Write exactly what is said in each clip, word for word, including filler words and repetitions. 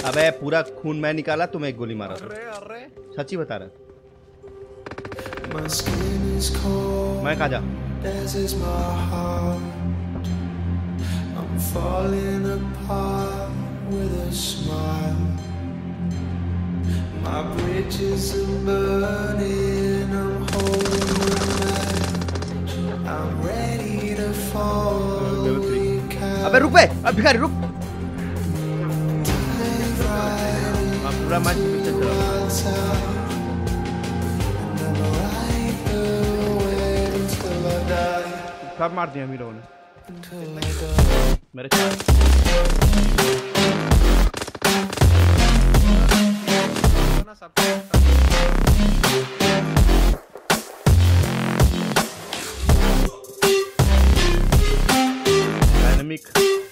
अबे पूरा खून मैं निकाला, तुम्हें एक गोली मारा था। अरे अरे सच्ची बता रहा। मैं कहा जा। अबे रुक बे, अब भिखारी रुक। पूरा मैच पीछे चला। सब मार दिया मीरों ने मेरे चार। डायनामिक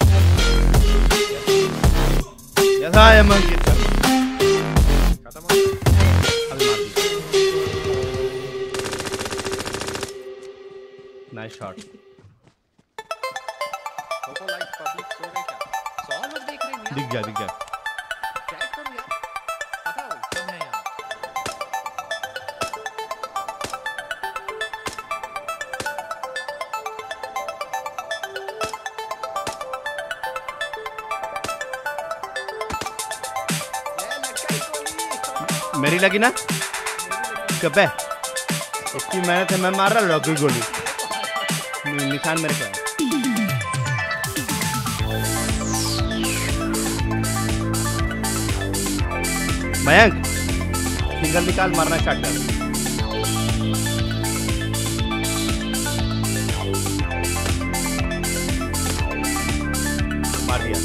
यथा है मंकित खत्म हो गया। अभी मार दी। Nice shot. दिख गया दिख गया। मेरी लगी ना कब है? इसकी मेहनत है, मैं मार रहा लॉक गोली, निशान मेरे पे है। मयंक सिंगल निकाल, मारना स्टार्ट कर। मार दिया।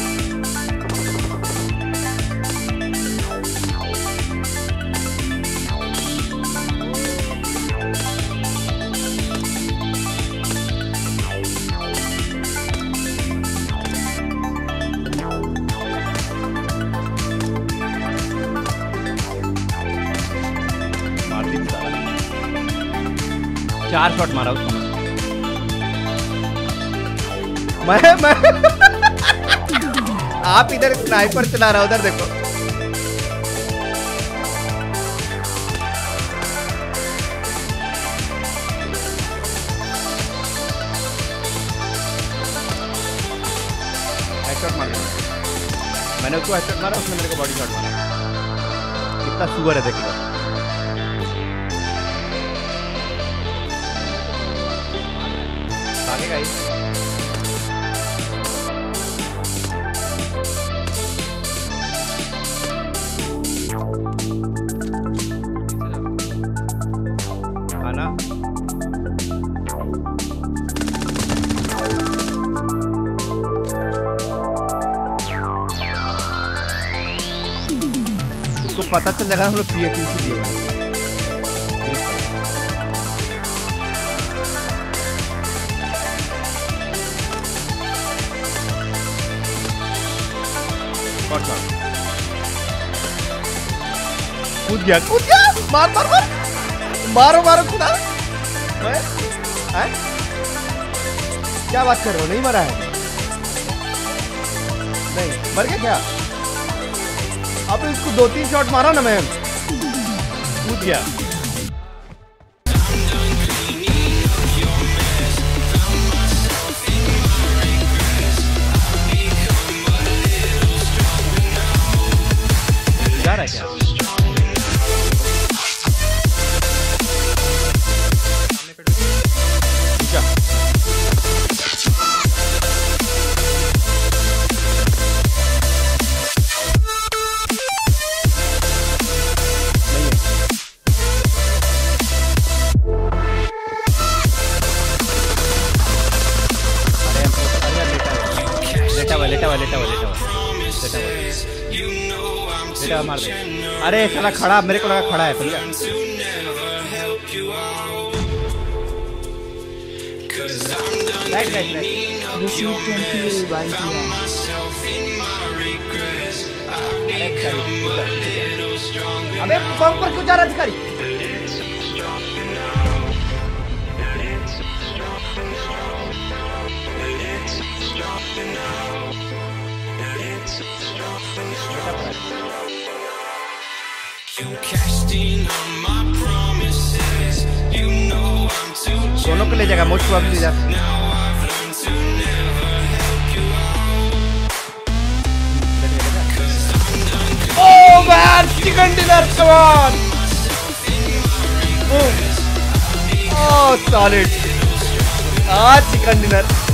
चार शॉट मारा उसको मैं मैं आप इधर स्नाइपर चला रहा, उधर देखो। हेडशॉट मार दिया मैंने उसको, हेडशॉट मारा उसने मेरे को बॉडी शॉट मारा। कितना सुअर है देखो। आगे गाइस आना। उसको पता चल जाएगा हम लोग पी एच डी दिए। कूद गया कूद गया, मार मार मार मारो मारो खुदा। क्या बात कर रहे हो? नहीं मरा है? नहीं मर गया क्या? अब इसको दो तीन शॉट मारा ना मैं, कूद गया। जा रहा है क्या? लेटा हुआ लेटा हुआ लेटा हुआ लेटा हुआ लेटा मार दे। अरे साला खड़ा, मेरे को लगा खड़ा है भैया। Right right right. अबे पंप पर क्यों जा रहा अधिकारी? दोनों को ले जाएगा मोस्ट प्रोबेबली इधर। Oh man, chicken dinner, come on! Boom! Oh, solid! Ah, chicken dinner.